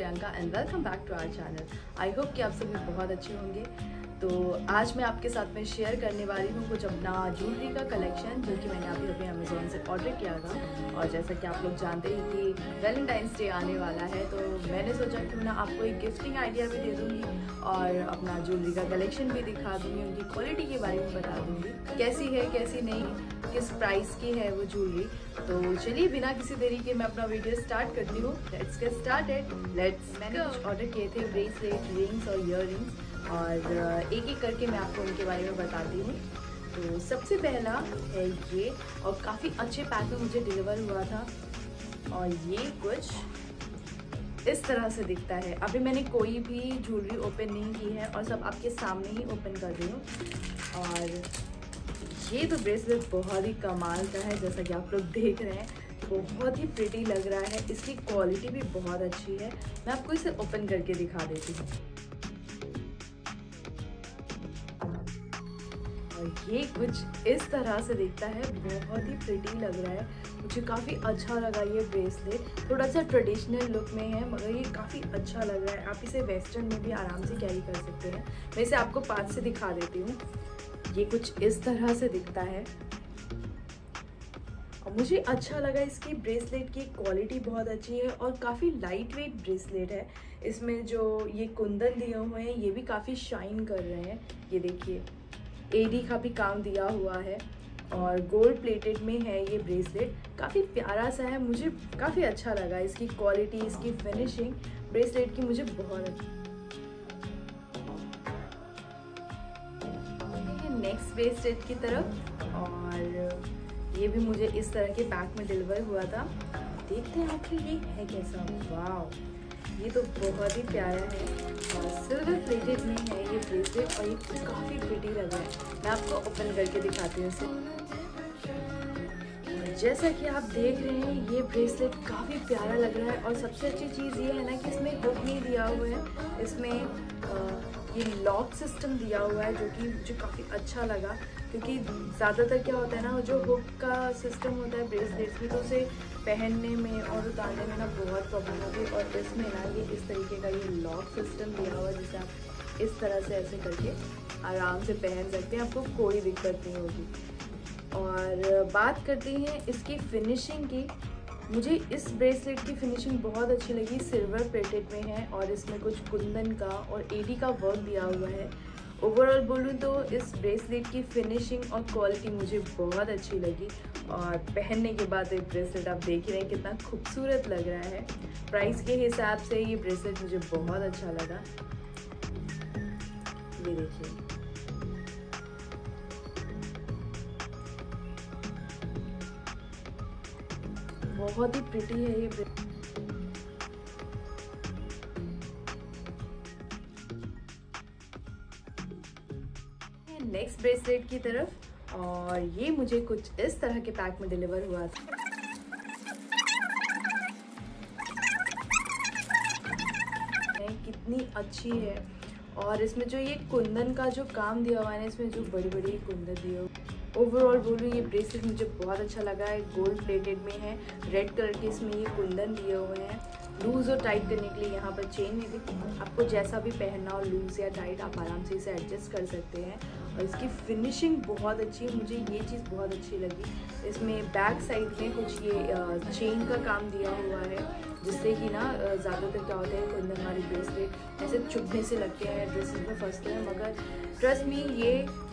Priyanka and welcome back to our channel. I hope कि आप सभी बहुत अच्छे होंगे। तो आज मैं आपके साथ में शेयर करने वाली हूँ कुछ अपना ज्वेलरी का कलेक्शन जो कि मैंने अभी अमेज़ॉन से ऑर्डर किया था। और जैसा कि आप लोग जानते हैं कि वैलेंटाइंस डे आने वाला है, तो मैंने सोचा कि मैं आपको एक गिफ्टिंग आइडिया भी दे दूँगी और अपना ज्वेलरी का कलेक्शन भी दिखा दूँगी, उनकी क्वालिटी के बारे में बता दूँगी, कैसी है कैसी नहीं, किस प्राइस की है वो ज्वेलरी। तो चलिए बिना किसी देरी के मैं अपना वीडियो स्टार्ट करती हूँ। Let's get started. मैंने कुछ ऑर्डर किए थे ब्रेसलेट, रिंग्स और ईयर रिंग्स, और एक एक करके मैं आपको उनके बारे में बताती हूँ। तो सबसे पहला है ये, और काफ़ी अच्छे पैक में मुझे डिलीवर हुआ था। और ये कुछ इस तरह से दिखता है। अभी मैंने कोई भी ज्वेलरी ओपन नहीं की है और सब आपके सामने ही ओपन कर रही हूँ। और ये तो ब्रेसलेट बहुत ही कमाल का है, जैसा कि आप लोग देख रहे हैं, बहुत ही प्रिटी लग रहा है। इसकी क्वालिटी भी बहुत अच्छी है। मैं आपको इसे ओपन करके दिखा देती हूँ। और ये कुछ इस तरह से दिखता है, बहुत ही प्रिटी लग रहा है। मुझे काफ़ी अच्छा लगा ये ब्रेसलेट। थोड़ा सा ट्रेडिशनल लुक में है मगर ये काफ़ी अच्छा लग रहा है। आप इसे वेस्टर्न में भी आराम से कैरी कर सकते हैं। मैं इसे आपको पास से दिखा देती हूँ। ये कुछ इस तरह से दिखता है और मुझे अच्छा लगा। इसकी ब्रेसलेट की क्वालिटी बहुत अच्छी है और काफ़ी लाइट वेट ब्रेसलेट है। इसमें जो ये कुंदन दिए हुए हैं ये भी काफ़ी शाइन कर रहे हैं। ये देखिए, एडी का भी काम दिया हुआ है और गोल्ड प्लेटेड में है ये ब्रेसलेट। काफ़ी प्यारा सा है, मुझे काफ़ी अच्छा लगा। इसकी क्वालिटी, इसकी फिनिशिंग ब्रेसलेट की मुझे बहुत अच्छी। नेक्स्ट ब्रेसलेट की तरफ, और ये भी मुझे इस तरह के पैक में डिलीवर हुआ था। देखते हैं आखिर ये है कैसा। वाह, ये तो बहुत ही प्यारा है और सिल्वर प्लेटेड में है ये ब्रेसलेट और ये काफ़ी प्रिटी लग रहा है। मैं आपको ओपन करके दिखाती हूँ इसे। जैसा कि आप देख रहे हैं ये ब्रेसलेट काफ़ी प्यारा लग रहा है और सबसे अच्छी चीज़ ये है ना कि इसमें हुक नहीं दिया हुआ है। इसमें ये लॉक सिस्टम दिया हुआ है जो कि मुझे काफ़ी अच्छा लगा, क्योंकि ज़्यादातर क्या होता है ना, जो हुक का सिस्टम होता है ब्रेसलेट्स में, तो उसे पहनने में और उतारने में ना बहुत प्रॉब्लम होती है। और इसमें ना ये इस तरीके का ये लॉक सिस्टम दिया हुआ है जिसे आप इस तरह से ऐसे करके आराम से पहन सकते हैं, आपको कोई दिक्कत नहीं होगी। और बात करते हैं इसकी फिनिशिंग की। मुझे इस ब्रेसलेट की फिनिशिंग बहुत अच्छी लगी। सिल्वर प्लेटेड में है और इसमें कुछ कुंदन का और एडी का वर्क दिया हुआ है। ओवरऑल बोलूँ तो इस ब्रेसलेट की फिनिशिंग और क्वालिटी मुझे बहुत अच्छी लगी। और पहनने के बाद ये ब्रेसलेट आप देख रहे हैं कितना खूबसूरत लग रहा है। प्राइस के हिसाब से ये ब्रेसलेट मुझे बहुत अच्छा लगा। ये देखिए, बहुत ही प्रिटी है ये ब्रेसलेट। नेक्स्ट ब्रेसलेट की तरफ, और ये मुझे कुछ इस तरह के पैक में डिलीवर हुआ था। कितनी अच्छी है। और इसमें जो ये कुंदन का जो काम दिया हुआ है ना, इसमें जो बड़ी बड़ी कुंदन दिए हुए, ओवरऑल बोलूँ ये ब्रेसलेट मुझे बहुत अच्छा लगा है। गोल्ड प्लेटेड में है, रेड कलर के इसमें ये कुंदन दिए हुए हैं। लूज़ और टाइट करने के लिए यहाँ पर चेन में भी आपको जैसा भी पहनना हो, लूज़ या टाइट, आप आराम से इसे एडजस्ट कर सकते हैं। और इसकी फिनिशिंग बहुत अच्छी है, मुझे ये चीज़ बहुत अच्छी लगी। इसमें बैक साइड में कुछ ये चेन का काम दिया हुआ है, जिससे कि ना ज़्यादातर क्या होता है कुंदन वाली ब्रेसलेट ऐसे चुभने से लगते हैं, ड्रेसेस में फंसते हैं, मगर ट्रस्ट मी ये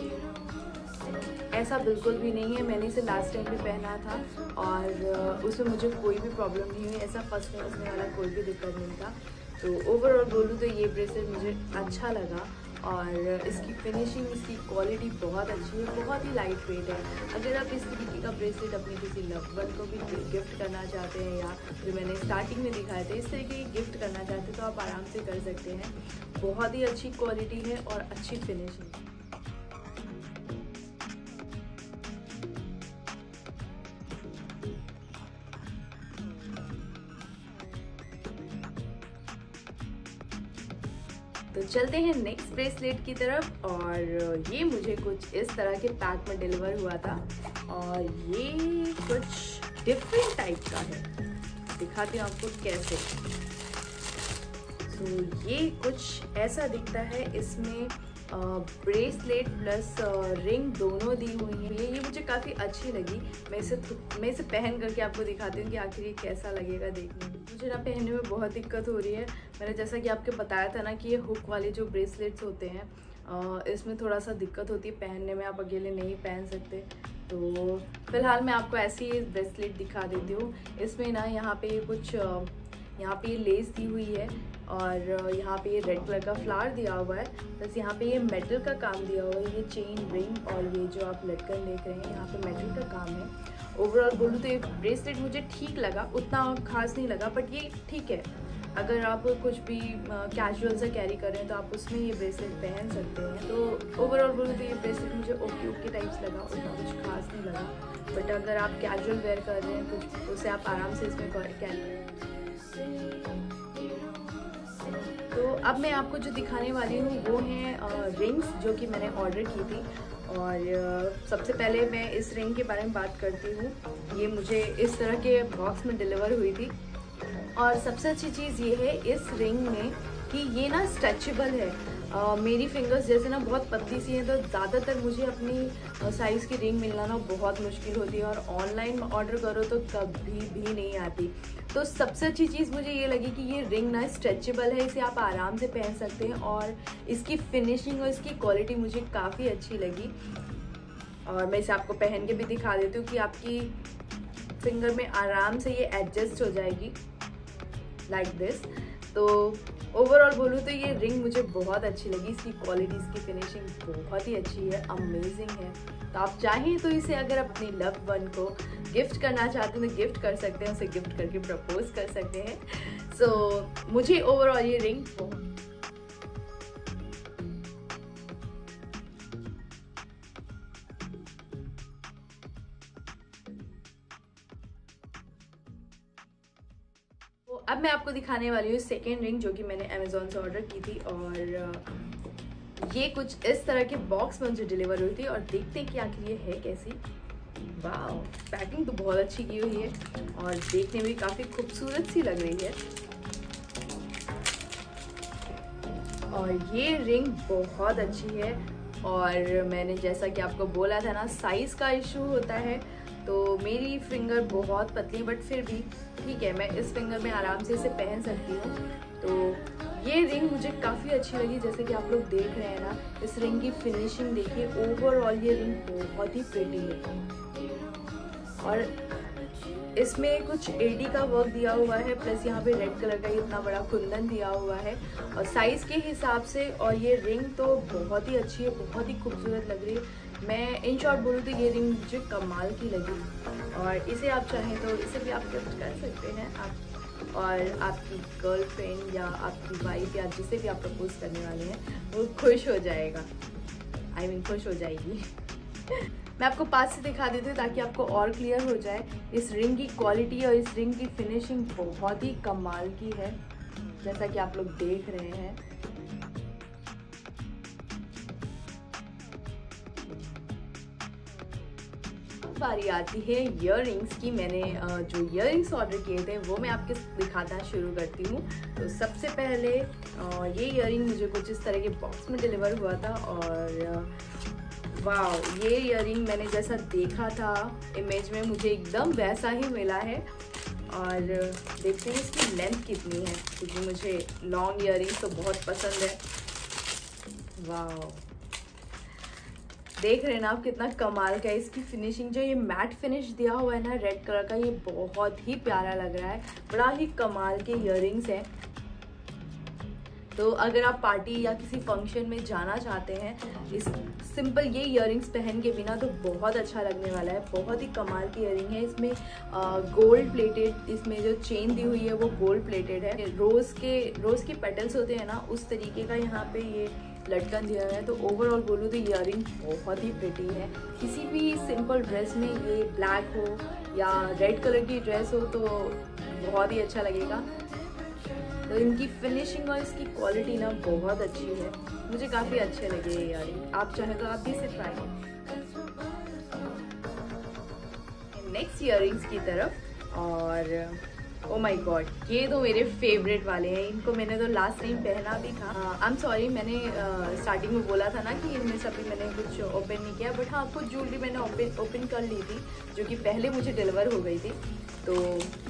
ऐसा बिल्कुल भी नहीं है। मैंने इसे लास्ट टाइम भी पहना था और उसमें मुझे कोई भी प्रॉब्लम नहीं हुई, ऐसा फंसने वाला कोई भी दिक्कत नहीं था। तो ओवरऑल बोलूँ तो ये ब्रेसलेट मुझे अच्छा लगा और इसकी फिनिशिंग, इसकी क्वालिटी बहुत अच्छी है, बहुत ही लाइट वेट है। अगर आप इस तरीके का ब्रेसलेट अपने किसी लव वन को भी गिफ्ट करना चाहते हैं, या जो मैंने स्टार्टिंग में दिखाए थे इस तरीके की गिफ्ट करना चाहते हैं, तो आप आराम से कर सकते हैं। बहुत ही अच्छी क्वालिटी है और अच्छी फिनिशिंग। तो चलते हैं नेक्स्ट ब्रेसलेट की तरफ, और ये मुझे कुछ इस तरह के पैक में डिलीवर हुआ था और ये कुछ डिफरेंट टाइप का है। दिखाती हूँ आपको कैसे। तो ये कुछ ऐसा दिखता है, इसमें ब्रेसलेट प्लस रिंग दोनों दी हुई है। ये मुझे काफ़ी अच्छी लगी। मैं इसे पहन करके आपको दिखाती हूँ कि आखिर ये कैसा लगेगा देखने में। मुझे ना पहनने में बहुत दिक्कत हो रही है। मैंने जैसा कि आपको बताया था ना कि ये हुक वाले जो ब्रेसलेट्स होते हैं इसमें थोड़ा सा दिक्कत होती है पहनने में, आप अकेले नहीं पहन सकते। तो फिलहाल मैं आपको ऐसी ब्रेसलेट दिखा देती हूँ। इसमें ना यहाँ पे कुछ यहाँ पे लेस दी हुई है और यहाँ पे ये रेड कलर का फ्लावर दिया हुआ है, बस यहाँ पे ये मेटल का काम दिया हुआ है। ये चेन रिंग और ये जो आप लटकन देख रहे हैं यहाँ पे मेटल का काम है। ओवरऑल बोलूँ तो ये ब्रेसलेट मुझे ठीक लगा, उतना खास नहीं लगा, बट ये ठीक है। अगर आप कुछ भी कैजुअल सा कैरी कर रहे हैं तो आप उसमें ये ब्रेसलेट पहन सकते हैं। तो ओवरऑल बोलूँ तो ये ब्रेसलेट मुझे ओके टाइप्स लगा, उतना कुछ खास नहीं लगा। बट अगर आप कैजुअल वेयर कर रहे हैं कुछ, तो उसे आप आराम से इसमें कैरी। तो अब मैं आपको जो दिखाने वाली हूँ वो हैं रिंग्स जो कि मैंने ऑर्डर की थी। और सबसे पहले मैं इस रिंग के बारे में बात करती हूँ। ये मुझे इस तरह के बॉक्स में डिलीवर हुई थी और सबसे अच्छी चीज़ ये है इस रिंग में कि ये ना स्ट्रेचेबल है। मेरी फिंगर्स जैसे ना बहुत पतली सी हैं, तो ज़्यादातर मुझे अपनी साइज़ की रिंग मिलना ना बहुत मुश्किल होती है और ऑनलाइन ऑर्डर करो तो कभी भी नहीं आती। तो सबसे अच्छी चीज़ मुझे ये लगी कि ये रिंग ना स्ट्रेचेबल है, इसे आप आराम से पहन सकते हैं और इसकी फिनिशिंग और इसकी क्वालिटी मुझे काफ़ी अच्छी लगी। और मैं इसे आपको पहन के भी दिखा देती हूँ कि आपकी फिंगर में आराम से ये एडजस्ट हो जाएगी लाइक दिस। तो ओवरऑल बोलूँ तो ये रिंग मुझे बहुत अच्छी लगी। इसकी क्वालिटी, इसकी फिनिशिंग बहुत ही अच्छी है, अमेजिंग है। तो आप चाहें तो इसे अगर अपनी लव वन को गिफ्ट करना चाहते हैं तो गिफ्ट कर सकते हैं, उसे गिफ्ट करके प्रपोज कर सकते हैं। सो मुझे ओवरऑल ये रिंग अब मैं आपको दिखाने वाली हूँ सेकेंड रिंग जो कि मैंने अमेज़ॉन से ऑर्डर की थी। और ये कुछ इस तरह के बॉक्स में मुझे डिलीवर हुई थी और देखते हैं कि आखिर ये है कैसी। वाह, पैकिंग तो बहुत अच्छी की हुई है और देखने में काफ़ी खूबसूरत सी लग रही है। और ये रिंग बहुत अच्छी है और मैंने जैसा कि आपको बोला था ना, साइज़ का इशू होता है। तो मेरी फिंगर बहुत पतली, बट फिर भी ठीक है, मैं इस फिंगर में आराम से इसे पहन सकती हूँ। तो ये रिंग मुझे काफ़ी अच्छी लगी। जैसे कि आप लोग देख रहे हैं ना, इस रिंग की फिनिशिंग देखिए। ओवरऑल ये रिंग बहुत ही प्रिटी है और इसमें कुछ एडी का वर्क दिया हुआ है, प्लस यहाँ पे रेड कलर का इतना बड़ा कुंदन दिया हुआ है और साइज़ के हिसाब से। और ये रिंग तो बहुत ही अच्छी है, बहुत ही खूबसूरत लग रही है। मैं इन शॉर्ट बोलूँ तो ये रिंग मुझे कमाल की लगी और इसे आप चाहें तो इसे भी आप गिफ्ट कर सकते हैं आप, और आपकी गर्लफ्रेंड या आपकी वाइफ या जिसे भी आप प्रपोज करने वाले हैं वो खुश हो जाएगा, आई मीन खुश हो जाएगी। मैं आपको पास से दिखा देती हूँ ताकि आपको और क्लियर हो जाए। इस रिंग की क्वालिटी और इस रिंग की फिनिशिंग बहुत ही कमाल की है, जैसा कि आप लोग देख रहे हैं। बारी आती है ईयररिंग्स की। मैंने जो ईयररिंग्स ऑर्डर किए थे वो मैं आपके दिखाना शुरू करती हूँ। तो सबसे पहले ये ईयररिंग मुझे कुछ इस तरह के बॉक्स में डिलीवर हुआ था और वाह, ये ईयररिंग मैंने जैसा देखा था इमेज में मुझे एकदम वैसा ही मिला है। और देखते हैं इसकी लेंथ कितनी है, क्योंकि मुझे लॉन्ग ईयररिंग्स तो बहुत पसंद है। वाह, देख रहे हैं ना आप कितना कमाल का है। इसकी फिनिशिंग, जो ये मैट फिनिश दिया हुआ है ना रेड कलर का, ये बहुत ही प्यारा लग रहा है। बड़ा ही कमाल के ईयररिंग्स हैं। तो अगर आप पार्टी या किसी फंक्शन में जाना चाहते हैं इस सिंपल ये ईयररिंग्स पहन के बिना, तो बहुत अच्छा लगने वाला है। बहुत ही कमाल की ईयररिंग है। इसमें गोल्ड प्लेटेड, इसमें जो चेन दी हुई है वो गोल्ड प्लेटेड है। रोज़ के पेटल्स होते हैं ना, उस तरीके का यहाँ पे ये लटकन दिया है। तो ओवरऑल बोलूँ तो ईयररिंग बहुत ही प्रिटी है। किसी भी सिंपल ड्रेस में, ये ब्लैक हो या रेड कलर की ड्रेस हो, तो बहुत ही अच्छा लगेगा। तो इनकी फिनिशिंग और इसकी क्वालिटी ना बहुत अच्छी है, मुझे काफ़ी अच्छे लगे ये ईयररिंग। आप चाहे तो आप भी इसे ट्राई करें। नेक्स्ट ईयररिंग्स की तरफ, और ओ माय गॉड, ये तो मेरे फेवरेट वाले हैं। इनको मैंने तो लास्ट टाइम पहना भी था। आई एम सॉरी, मैंने स्टार्टिंग में बोला था ना कि इनमें से अभी मैंने कुछ ओपन नहीं किया, बट हाँ कुछ ज्वेलरी मैंने ओपन कर ली थी जो कि पहले मुझे डिलीवर हो गई थी। तो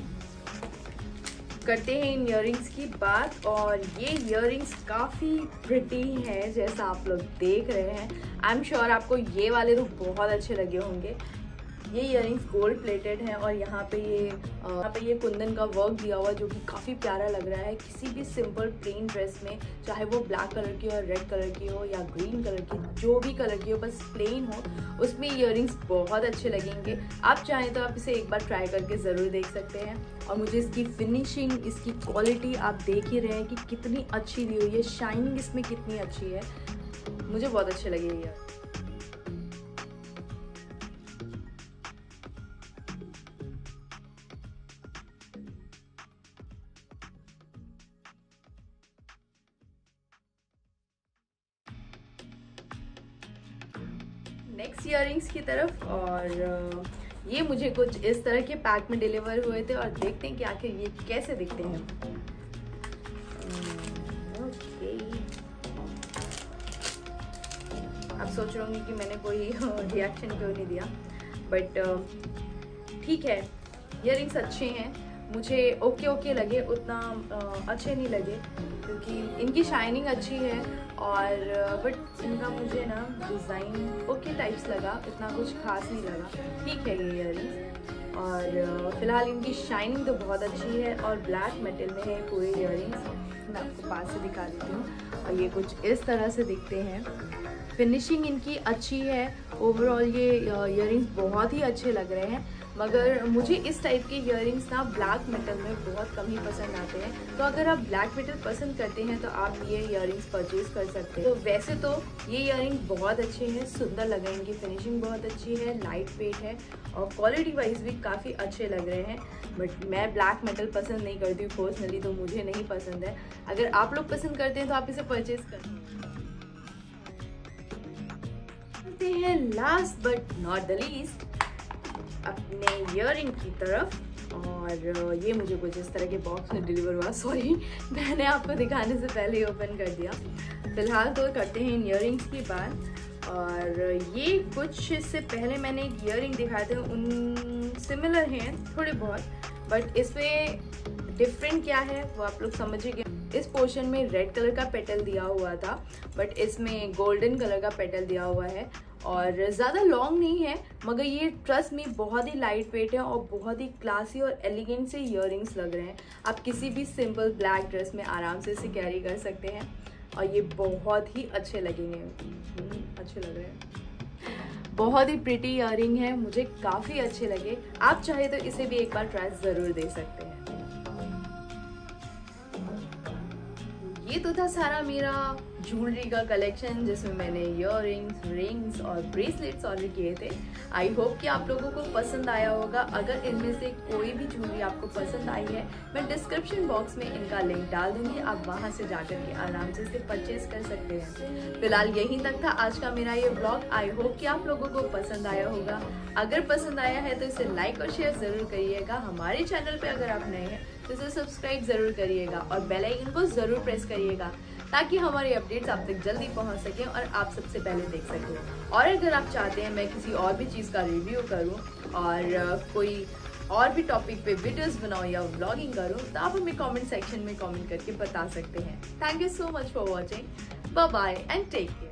करते हैं इन इयररिंग्स की बात। और ये इयररिंग्स काफ़ी प्रिटी हैं जैसा आप लोग देख रहे हैं। आई एम श्योर आपको ये वाले तो बहुत अच्छे लगे होंगे। ये इयररिंग्स गोल्ड प्लेटेड हैं और यहाँ पे ये कुंदन का वर्क दिया हुआ जो कि काफ़ी प्यारा लग रहा है। किसी भी सिंपल प्लेन ड्रेस में, चाहे वो ब्लैक कलर की हो, रेड कलर की हो या ग्रीन कलर की, जो भी कलर की हो, बस प्लेन हो, उसमें इयररिंग्स बहुत अच्छे लगेंगे। आप चाहें तो आप इसे एक बार ट्राई करके ज़रूर देख सकते हैं। और मुझे इसकी फिनिशिंग, इसकी क्वालिटी आप देख ही रहे हैं कि कितनी अच्छी दी हुई है, शाइनिंग इसमें कितनी अच्छी है, मुझे बहुत अच्छे लगे ये। नेक्स्ट इयररिंग्स की तरफ, और ये मुझे कुछ इस तरह के पैक में डिलीवर हुए थे और देखते हैं कि आखिर ये कैसे दिखते हैं। ओके, आप सोच रहे होंगे कि मैंने कोई रिएक्शन क्यों नहीं दिया, बट ठीक है। इयररिंग्स अच्छे हैं, मुझे ओके लगे, उतना अच्छे नहीं लगे क्योंकि इनकी शाइनिंग अच्छी है और बट इनका मुझे ना डिज़ाइन ओके टाइप्स लगा, इतना कुछ खास नहीं लगा। ठीक है ये इयररिंग्स, और फिलहाल इनकी शाइनिंग तो बहुत अच्छी है और ब्लैक मेटल में है पूरे इयररिंग्स। मैं आपको पास से दिखा देती हूँ और ये कुछ इस तरह से दिखते हैं। फिनिशिंग इनकी अच्छी है। ओवरऑल ये इयररिंग्स बहुत ही अच्छे लग रहे हैं, मगर मुझे इस टाइप के इयररिंग्स ना ब्लैक मेटल में बहुत कम ही पसंद आते हैं। तो अगर आप ब्लैक मेटल पसंद करते हैं तो आप ये इयररिंग्स परचेज कर सकते हैं। तो वैसे तो ये इयररिंग्स बहुत अच्छे हैं, सुंदर लग रहे हैं, इनकी फिनिशिंग बहुत अच्छी है, लाइट वेट है और क्वालिटी वाइज भी काफ़ी अच्छे लग रहे हैं। बट मैं ब्लैक मेटल पसंद नहीं करती हूँ पर्सनली, तो मुझे नहीं पसंद है। अगर आप लोग पसंद करते हैं तो आप इसे परचेज कर सकते हैं। Last but not the least अपने इयररिंग की तरफ, और ये मुझे कुछ इस तरह के बॉक्स में डिलीवर हुआ। सॉरी, मैंने आपको दिखाने से पहले ही ओपन कर दिया। फिलहाल तो करते हैं इन इयररिंग्स की बात। और ये कुछ इससे पहले मैंने एक इयररिंग दिखाए थे, उन सिमिलर हैं थोड़े बहुत, बट इसमें डिफरेंट क्या है वो आप लोग समझिए। इस पोर्शन में रेड कलर का पेटल दिया हुआ था, बट इसमें गोल्डन कलर का पेटल दिया हुआ है और ज़्यादा लॉन्ग नहीं है, मगर ये ट्रस्ट में बहुत ही लाइट वेट है और बहुत ही क्लासी और एलिगेंट से इयररिंग्स लग रहे हैं। आप किसी भी सिंपल ब्लैक ड्रेस में आराम से इसे कैरी कर सकते हैं और ये बहुत ही अच्छे लगेंगे। अच्छे लग रहे हैं, बहुत ही प्रिटी इयररिंग है, मुझे काफ़ी अच्छे लगे। आप चाहे तो इसे भी एक बार ट्राई ज़रूर दे सकते हैं। ये तो था सारा मेरा ज्वेलरी का कलेक्शन जिसमें मैंने इयररिंग्स, रिंग्स और ब्रेसलेट्स ऑर्डर किए थे। आई होप कि आप लोगों को पसंद आया होगा। अगर इनमें से कोई भी ज्वेलरी आपको पसंद आई है, मैं डिस्क्रिप्शन बॉक्स में इनका लिंक डाल दूंगी, आप वहां से जाकर के आराम से इसे परचेज कर सकते हैं। फिलहाल यहीं तक था आज का मेरा ये ब्लॉग। आई होप कि आप लोगों को पसंद आया होगा। अगर पसंद आया है तो इसे लाइक और शेयर जरूर करिएगा। हमारे चैनल पे अगर आप नए हैं तो इसे सब्सक्राइब जरूर करिएगा और बेल आइकन को जरूर प्रेस करिएगा ताकि हमारे अपडेट्स आप तक जल्दी पहुंच सकें और आप सबसे पहले देख सकें। और अगर आप चाहते हैं मैं किसी और भी चीज़ का रिव्यू करूं और कोई और भी टॉपिक पे वीडियोस बनाऊं या व्लॉगिंग करूं तो आप हमें कमेंट सेक्शन में कमेंट करके बता सकते हैं। Thank you so much for watching. Bye bye and take care.